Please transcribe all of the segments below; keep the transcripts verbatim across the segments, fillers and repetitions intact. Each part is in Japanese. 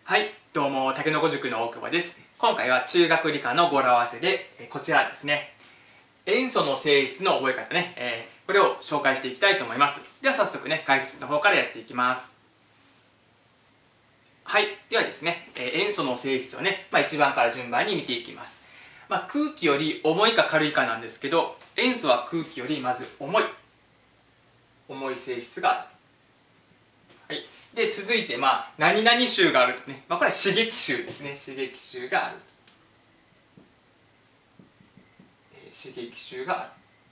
はい、どうも、たけのこ塾の大久保です。今回は中学理科の語呂合わせで、えこちらですね。塩素の性質の覚え方ね、えー、これを紹介していきたいと思います。では早速ね、解説の方からやっていきます。はい、ではですね、えー、塩素の性質をね、まあ、いちばんから順番に見ていきます。まあ、空気より重いか軽いかなんですけど、塩素は空気よりまず重い。重い性質がある。はい、で続いて、まあ、何々臭があるとね、まあ、これは刺激臭ですね。刺激臭がある、えー、刺激臭があ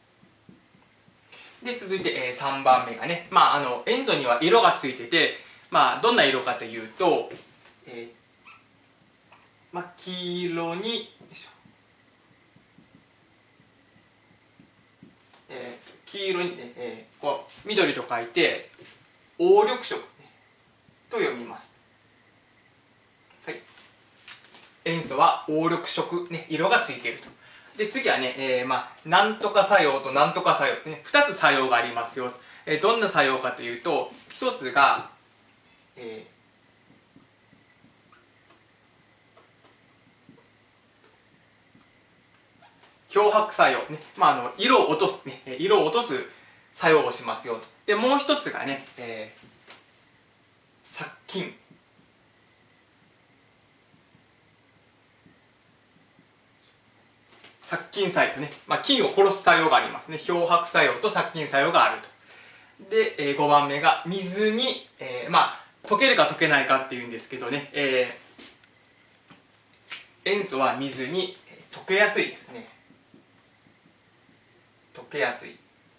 る。で続いて、えー、さんばんめがね、まあ、あの塩素には色がついてて、まあ、どんな色かというと、えーまあ、黄色によいしょ、えー、黄色にね、えー、こう緑と書いて黄緑色と読みます。はい、塩素は黄緑色、ね、色がついていると。で次はね、えー、まあなんとか作用となんとか作用ってね、ふたつ作用がありますよ。えー、どんな作用かというと、ひとつが、えー、漂白作用ね、まあ、あの色を落とす、ね、色を落とす作用をしますよと。でもう一つがね、えー、殺菌。殺菌作用ね、まあ、菌を殺す作用がありますね。漂白作用と殺菌作用があると。で、えー、ごばんめが水に、えー、まあ溶けるか溶けないかっていうんですけどね、えー、塩素は水に溶けやすいですね。溶けやすい。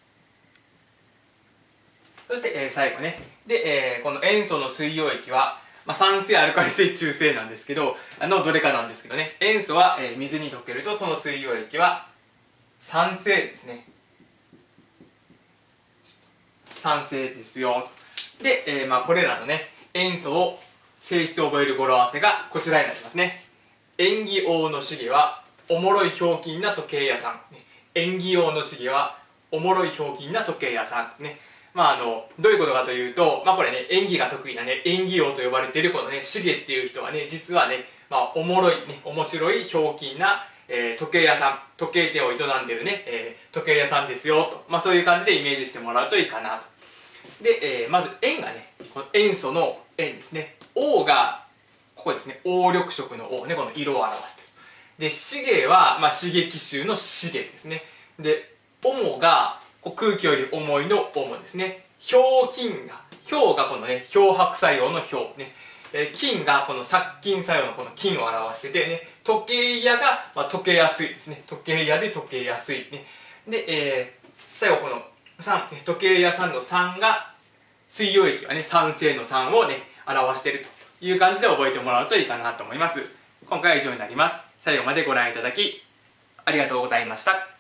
そして、えー、最後ね。で、えー、この塩素の水溶液は、まあ、酸性、アルカリ性、中性なんですけど、あのどれかなんですけどね、塩素は、えー、水に溶けるとその水溶液は酸性ですね。酸性ですよ。で、えー、まあこれらのね、塩素を性質を覚える語呂合わせがこちらになりますね。塩基王のシゲはおもろいひょうきんな時計屋さん。塩基王のシゲはおもろいひょうきんな時計屋さんね。まああのどういうことかというと、まあこれね、演技が得意なね、演技王と呼ばれているこのね、シゲっていう人はね、実はね、まあおもろいね、面白いひょうきんな、えー、時計屋さん、時計店を営んでるね、えー、時計屋さんですよと、まあそういう感じでイメージしてもらうといいかなと。で、えー、まず塩がね、この塩素の塩ですね。O がここですね、黄緑色の O ね、この色を表している。で、シゲは、まあ、刺激臭のシゲですね。で、オモが空気より重いのオモですね。氷金が、氷がこのね、漂白作用の氷ね。えー、金がこの殺菌作用のこの金を表しててね、時計屋が、まあ、溶けやすいですね。時計屋で溶けやすいね。で、えー、最後このさん、時計屋さんのさんが、水溶液はね、酸性のさんをね、表しているという感じで覚えてもらうといいかなと思います。今回は以上になります。最後までご覧いただき、ありがとうございました。